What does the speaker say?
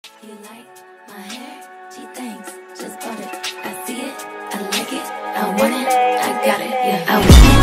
You like my hair? Gee, thanks, just bought it. I see it, I like it, I want it, I got it, yeah. I want it.